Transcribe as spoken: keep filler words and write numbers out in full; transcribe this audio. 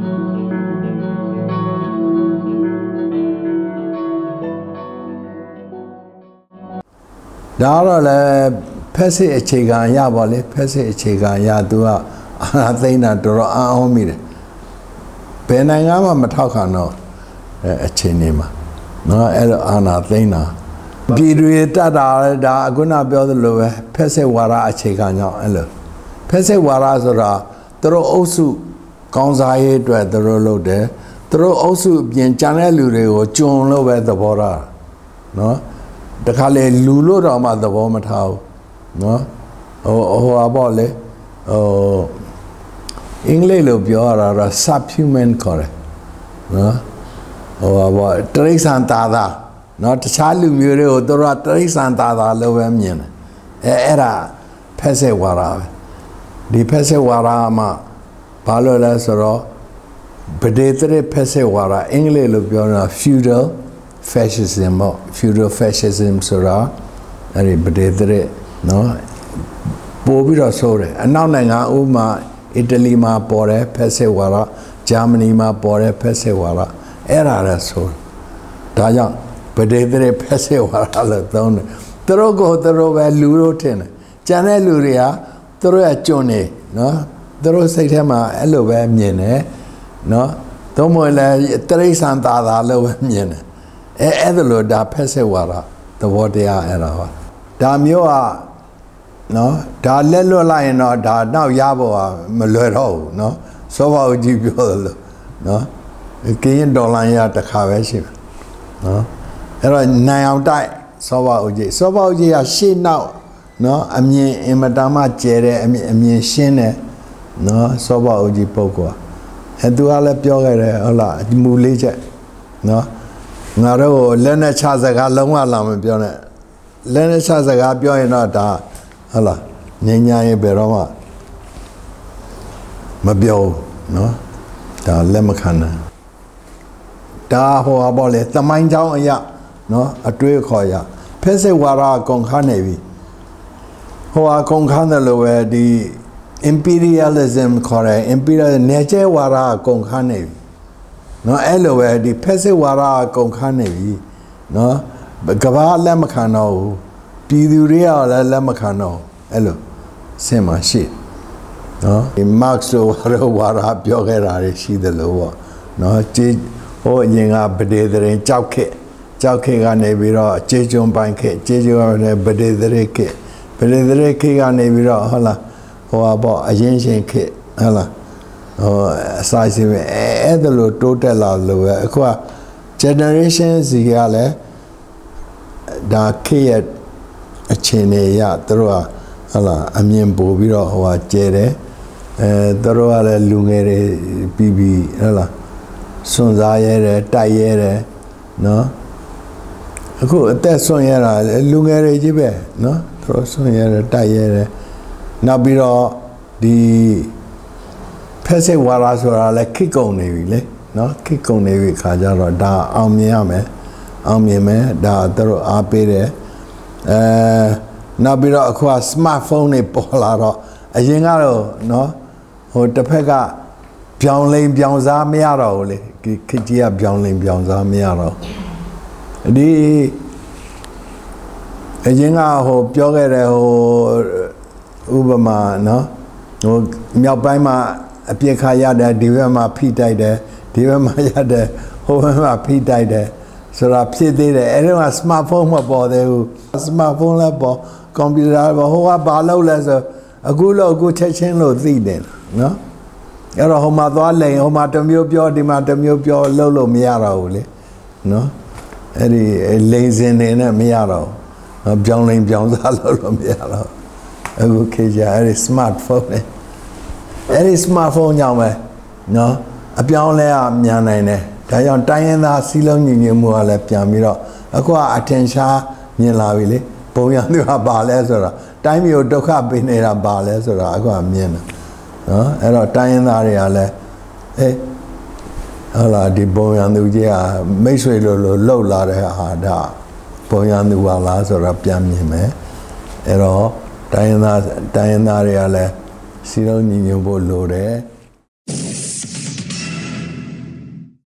ဒါတော့လည်းဖက်စစ်အခြေခံရပါလေဖက်စစ်အခြေခံရသူကအာဏာသိမ်းတာတော်တော်အံ့ဩမိတယ်ဘယ်နိုင်ငံမှမထောက်ခံတော့အခြေအနေမှာနော်အဲ့လိုအာဏာသိမ်းတာပြည်တွေတတ်တာဒါအခုနပြောသလိုပဲဖက်စစ်ဝါဒအခြေခံကြောင့်အဲ့လိုဖက်စစ်ဝါဒဆိုတာသူတို့အုပ်စုကောင်းစားရေးအတွက်သူတို့လုပ်တယ်သူတို့အုပ်စုပြင်ကြံတဲ့လူတွေကိုကြုံလို့ပဲသဘောထားနော်တခါလေလူလို့တော့မှသဘောမထားဘူးနော်ဟိုဟိုပါလေဟိုအင်္ဂလိပ်လိုပြောရတာ subhuman ခေါ်တယ်နော်ဟိုပါတရိษံသားသားနော်တခြားလူမျိုးတွေကိုသူတို့ကတရိษံသားသားလို့ပဲမြင်တယ်အဲအဲ့ဒါဖက်စစ်ဝါဒပဲဒီဖက်စစ်ဝါဒမှာဘာလို့လဲဆိုတော့ဗဒေသရဖက်စစ်ဝါဒအင်္ဂလိပ်လိုပြောတာ feudal fascism ပေါ့ feudal fascism ဆိုတာအဲ့ဒီဗဒေသရနော်ပို့ပြီးတော့ဆိုတယ်အနောက်နိုင်ငံဥမာအီတလီမှာပေါ်တယ်ဖက်စစ်ဝါဒဂျာမနီမှာပေါ်တယ်ဖက်စစ်ဝါဒအဲ့ဒါလည်းဆိုဒါကြောင့်ဗဒေသရဖက်စစ်ဝါဒလို့သုံးတယ်သူတို့ကိုသူတို့ပဲလူတို့ထင်တယ်ကျန်တဲ့လူတွေကသူတို့ရဲ့ကျွန်းနေနော်သူတို့စိတ်ထဲမှာအဲ့လိုပဲမြင်တယ်နော်သုံးမလဲတရိษံသားသားလို့ပဲမြင်တယ်အဲအဲ့ဒါလို့ဒါဖက်စစ်ဝါဒသဘောတရားအဲ့ဒါပါဒါမျိုးကနော်ဒါလက်လွတ်လိုက်ရင်တော့ဒါနောက်ရဖို့မလွယ်တော့ဘူးနော်စောဘဦးကြီးပြောတယ်လို့နော်ကင်းဒေါ်လာရတစ်ခါပဲရှိတယ်နော်အဲ့တော့နိုင်အောင်တိုက်စောဘဦးကြီးစောဘဦးကြီးကရှေ့နောက်နော်အမြင်အင်မတန်မှကျဲတဲ့အမြင်အမြင်ရှင်းတယ်နော်စောဘဦးကြီးပုဂ္ဂိုလ်အဲသူကလည်းပြောခဲ့တယ်ဟုတ်လားမူလေးချက်နော်ငါတို့လက်နဲ့ချစကားလုံးဝလာမပြောနဲ့လက်နဲ့ချစကားပြောရင်တော့ဒါဟုတ်လားငြိမ်းချမ်းရေးဘယ်တော့မှမပြောနော်ဒါလက်မခံနဲ့ဒါဟောပါလေသမိုင်းကြောင်းအရာနော်အတွေ့အခေါ်ရဖက်စစ်ဝါဒကုန်ခါနေပြီဟိုအကုန်ခန်းတယ်လို့ပဲဒီ imperialism ခေါ်တယ် imperial နေကျဲဝါဒကုန်ခန်းနေပြီနော်အဲ့လိုပဲဒီဖက်စစ်ဝါဒကုန်ခန်းနေပြီနော်ကဘာလက်မခံတော့ဘူးပြည်သူတွေကလည်းလက်မခံတော့အဲ့လိုဆင်မရှိနော်ဒီ Marx တို့ဝါဒပြောခဲ့တာတွေရှိတယ်လို့ပေါ့နော်ကြေးဟိုအရင်ကဗဒေသရင်ကြောက်ခက်ကြောက်ခက်ကနေပြီးတော့ကြေးကျွန်းပိုင်းခက်ကြေးကျွန်းကနေဗဒေသရခက်ဗဒေသရခက်ကနေပြီးတော့ဟုတ်လားဟိုပါပေါ့အရင်ရှင်ခက်ဟုတ်လားဟိုအစာစီပဲအဲ့ဒါလို့တိုးတက်လာလို့ပဲအခုက generation စီကလည်းဒါခေတ်ရဲ့အခြေအနေရသူတို့ကဟုတ်လားအမြင်ပို့ပြီးတော့ဟိုကကျဲတယ်အဲသူတို့ကလည်းလူငယ်တွေပြီးပြီးဟုတ်လားစွန့်စားရဲတယ်တိုက်ရဲတယ်နော်အခုအသက်စွန့်ရတာလူငယ်တွေကြီးပဲနော်သူတို့စွန့်ရဲတယ်တိုက်ရဲတယ်နောက်ပြီးတော့ဒီဖက်စစ်ဝါဒဆိုတာလည်းခိကုန်နေပြီလေနော်ခိကုန်နေပြီခါကြတော့ဒါအောင်မြင်ရမယ်အောင်မြင်မယ်ဒါသူတို့အားပေးတယ်အဲနောက်ပြီးတော့အခုက smartphone တွေပေါ်လာတော့အရင်ကတော့နော်ဟိုတစ်ဖက်ကပြောင်းလိန်ပြောင်းစားမရတော့ဘူးလေခက်ကြီးကပြောင်းလိန်ပြောင်းစားမရတော့ဒီအရင်ကဟိုပြောခဲ့တဲ့ဟိုဥပမာနော်ဟိုမြောက်ပိုင်းမှာအပြစ်ခါရတယ်ဒီဘက်မှာဖိတိုက်တယ်ဒီဘက်မှာရတယ်ဟိုဘက်မှာဖိတိုက်တယ်ဆိုတာဖြစ်သေးတယ်အဲ့တော့ smartphone မပေါ်သေးဘူး smartphone လည်းပေါ်ကွန်ပျူတာပေါ်ဟိုကဘာလုပ်လဲဆိုအခုလို့အခုချက်ချင်းလို့သိတယ်နော်အဲ့တော့ဟိုမှာသွားလိန်ဟိုမှာတစ်မျိုးပြောဒီမှာတစ်မျိုးပြောလှုပ်လို့မရတော့ဘူးလေနော်အဲ့ဒီလိန်စင်နေနဲ့မရတော့ဘူးပြောင်းလိန်ပြောင်းစားလို့လို့မရတော့အခုခေတ်ကျအဲ့ဒီ smartphone လေအဲ့ဒီ smartphone ကြောင့်ပဲနော်အပြောင်းလဲအမြန်နိုင်တယ်ဒါကြောင့်တိုင်းရင်းသားစီးလုံးညီညွတ်မှုကလည်းပြန်ပြီးတော့အခုကအထင်ရှားမြင်လာပြီလေပုံရံသူကပါလဲဆိုတော့တိုင်းမျိုးဒုက္ခပေးနေတာပါလဲဆိုတော့အခုကမြင်တယ်နော်အဲ့တော့တိုင်းရင်းသားတွေကလည်းအေးဟုတ်လားဒီပုံရံသူကြီးကမိတ်ဆွေလိုလိုလှုပ်လာတဲ့ဟာဒါပုံရံသူပါလားဆိုတော့ပြန်မြင်မယ်အဲ့တော့တိုင်းရင်းသားတိုင်းရင်းသားတွေကလည်းစီးလုံးညီညွတ်ဖို့လိုတယ်